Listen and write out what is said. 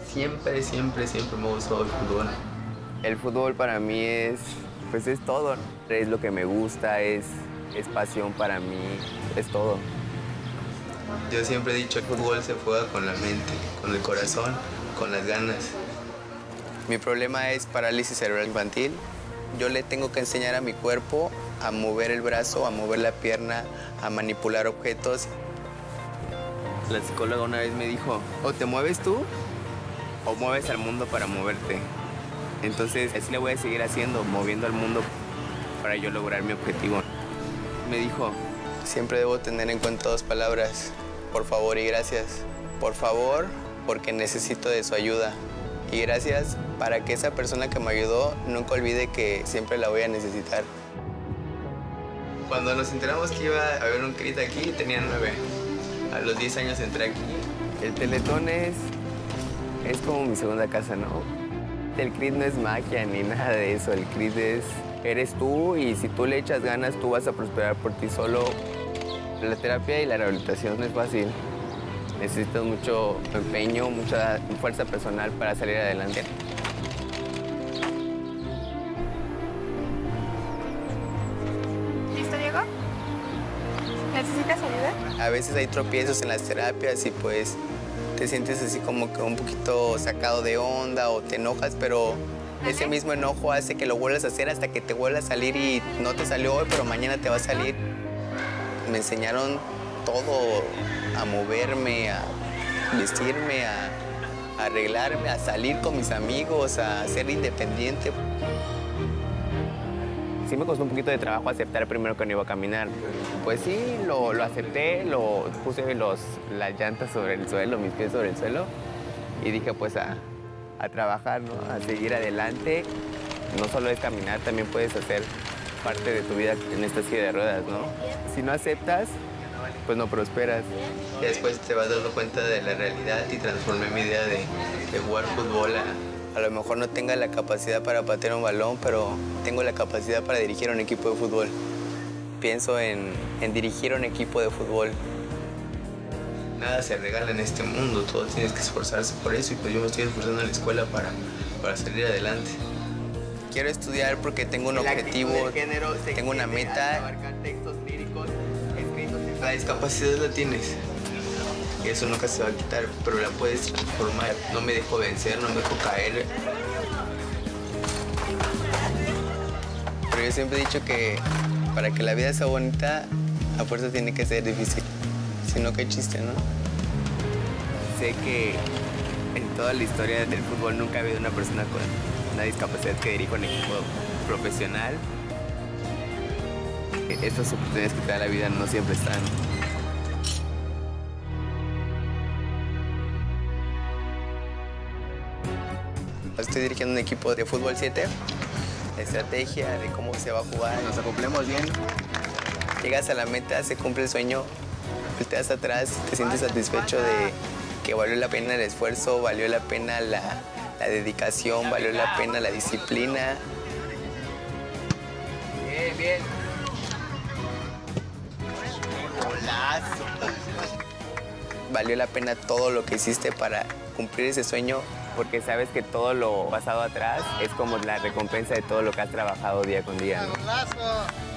Siempre, siempre, siempre me ha gustado el fútbol. El fútbol para mí pues es todo. Es lo que me gusta, es pasión para mí, es todo. Yo siempre he dicho, el fútbol se juega con la mente, con el corazón, con las ganas. Mi problema es parálisis cerebral infantil. Yo le tengo que enseñar a mi cuerpo a mover el brazo, a mover la pierna, a manipular objetos. La psicóloga una vez me dijo, o te mueves tú o mueves al mundo para moverte. Entonces, así le voy a seguir haciendo, moviendo al mundo para yo lograr mi objetivo. Me dijo, siempre debo tener en cuenta dos palabras, por favor y gracias. Por favor, porque necesito de su ayuda. Y gracias para que esa persona que me ayudó nunca olvide que siempre la voy a necesitar. Cuando nos enteramos que iba a haber un CRIT aquí, tenía 9. A los 10 años entré aquí. El Teletón es como mi segunda casa, ¿no? El CRIT no es magia ni nada de eso. El CRIT eres tú y si tú le echas ganas, tú vas a prosperar por ti solo. La terapia y la rehabilitación no es fácil. Necesitas mucho empeño, mucha fuerza personal para salir adelante. ¿Listo, Diego? ¿Necesitas ayuda? A veces hay tropiezos en las terapias y pues te sientes así como que un poquito sacado de onda o te enojas, pero ese mismo enojo hace que lo vuelvas a hacer hasta que te vuelva a salir y no te salió hoy, pero mañana te va a salir. Me enseñaron todo, a moverme, a vestirme, a arreglarme, a salir con mis amigos, a ser independiente. Sí me costó un poquito de trabajo aceptar primero que no iba a caminar. Pues sí, lo acepté, puse las llantas sobre el suelo, mis pies sobre el suelo y dije pues a trabajar, ¿no? A seguir adelante. No solo es caminar, también puedes hacer parte de tu vida en esta silla de ruedas, ¿no? Si no aceptas, pues no prosperas. Y después te vas dando cuenta de la realidad y transformé mi idea de jugar fútbol A lo mejor no tenga la capacidad para patear un balón, pero tengo la capacidad para dirigir un equipo de fútbol. Pienso en dirigir un equipo de fútbol. Nada se regala en este mundo, todo tienes que esforzarse por eso y pues yo me estoy esforzando en la escuela para salir adelante. Quiero estudiar porque tengo un objetivo, tengo una meta. La discapacidad la tienes y eso nunca se va a quitar, pero la puedes transformar. No me dejo vencer, no me dejo caer. Pero yo siempre he dicho que para que la vida sea bonita, a fuerza tiene que ser difícil. Si no, qué chiste, ¿no? Sé que en toda la historia del fútbol nunca ha habido una persona con una discapacidad que dirija un equipo profesional. Estas oportunidades que te da la vida no siempre están. Estoy dirigiendo un equipo de fútbol 7, de estrategia, de cómo se va a jugar. Nos acoplemos bien. Llegas a la meta, se cumple el sueño, volteas atrás, te sientes satisfecho de que valió la pena el esfuerzo, valió la pena la dedicación, valió la pena la disciplina. Bien, bien. ¡Golazo! Valió la pena todo lo que hiciste para cumplir ese sueño, porque sabes que todo lo pasado atrás es como la recompensa de todo lo que has trabajado día con día, ¿no?